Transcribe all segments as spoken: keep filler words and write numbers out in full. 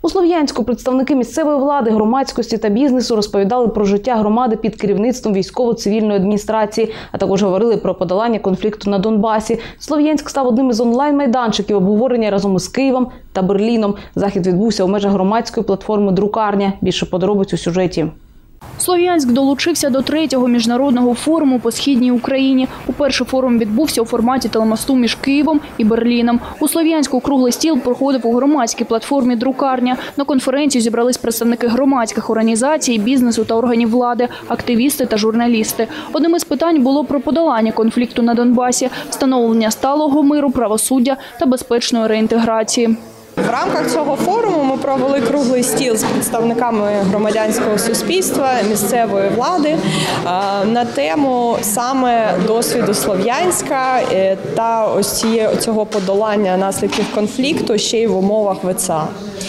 У Слов'янську представники місцевої влади, громадськості та бізнесу розповідали про життя громади під керівництвом військово-цивільної адміністрації, а також говорили про подолання конфлікту на Донбасі. Слов'янськ став одним із онлайн-майданчиків обговорення разом із Києвом та Берліном. Захід відбувся у межах громадської платформи «Друкарня». Більше подробиць у сюжеті. Слов'янськ долучився до третього міжнародного форуму по Східній Україні. Уперше форум відбувся у форматі телемосту між Києвом і Берліном. У Слов'янську круглий стіл проходив у громадській платформі «Друкарня». На конференцію зібрались представники громадських організацій, бізнесу та органів влади, активісти та журналісти. Одним із питань було про подолання конфлікту на Донбасі, встановлення сталого миру, правосуддя та безпечної реінтеграції. В рамках цього форуму ми провели круглий стіл з представниками громадянського суспільства, місцевої влади на тему саме досвіду Слов'янська та ось цього подолання наслідків конфлікту ще й в умовах ВЦА.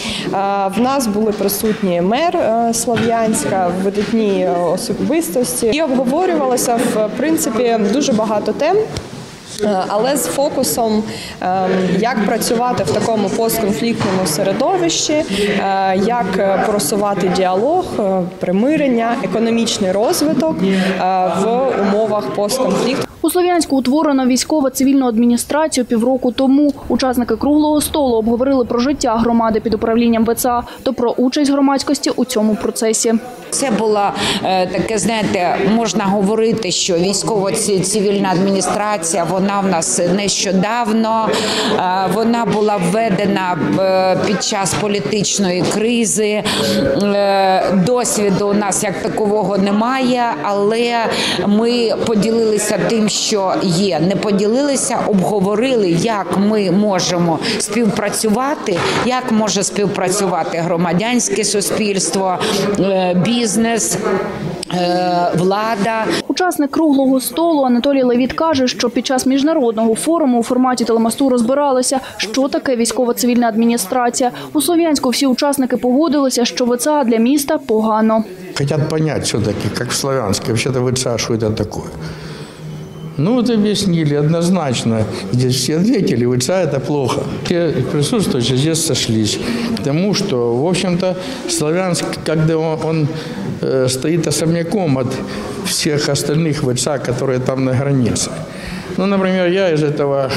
В нас були присутні мер Слов'янська, видатні особистості. І обговорювалося, в принципі, дуже багато тем. Але з фокусом, як працювати в такому постконфліктному середовищі, як просувати діалог, примирення, економічний розвиток в умовах постконфлікту. У Слов'янську утворено військово-цивільну адміністрацію півроку тому. Учасники круглого столу обговорили про життя громади під управлінням ВЦА та про участь громадськості у цьому процесі. Це була таке, знаєте, можна говорити, що військово-цивільна адміністрація, вона в нас нещодавно, вона була введена під час політичної кризи. Досвіду у нас як такового немає, але ми поділилися тим, що є. Не поділилися, обговорили, як ми можемо співпрацювати, як може співпрацювати громадянське суспільство, бізнес, влада. Учасник круглого столу Анатолій Левіт каже, що під час міжнародного форуму у форматі телемосту розбиралися, що таке військово-цивільна адміністрація. У Слов'янську всі учасники погодилися, що ВЦА для міста погано. Хотят понять все-таки, как в Слов'янске, вообще-то ВЦА, что это такое. Ну вот объяснили однозначно, здесь все ответили, ВЦА это плохо. Все присутствующие здесь сошлись к тому, что, в общем-то, Слов'янск, когда он, он э, стоит особняком от всех остальных ВЦА, которые там на границе. Ну, например, я из этого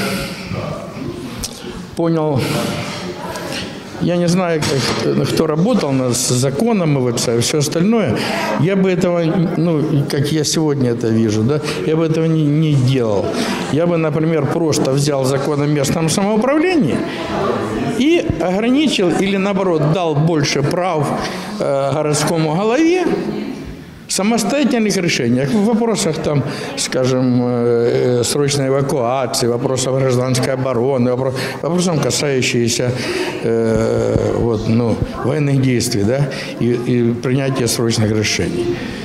понял... Я не знаю, кто работал над законом ВЦА и все остальное. Я бы этого, ну, как я сегодня это вижу, да, я бы этого не, не делал. Я бы, например, просто взял закон о местном самоуправлении и ограничил или, наоборот, дал больше прав э, городскому голове в самостоятельных решениях, в вопросах, там, скажем, э, срочной эвакуации, вопросах гражданской обороны, вопрос, вопросам, касающиеся э, вот, ну, военных действий, да, и, и принятия срочных решений.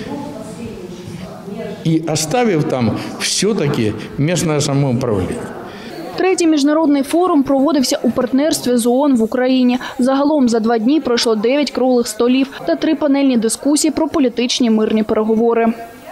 И оставив там все-таки местное самоуправление. Третій міжнародний форум проводився у партнерстві з ООН в Україні. Загалом за два дні пройшло дев'ять круглих столів та три панельні дискусії про політичні мирні переговори.